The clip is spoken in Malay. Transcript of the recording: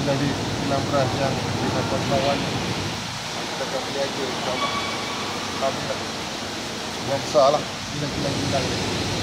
dari kilang beras yang didapat kawan kita akan berniaga insyaAllah. Alhamdulillah. Yang besar lah kilang-kilang ni.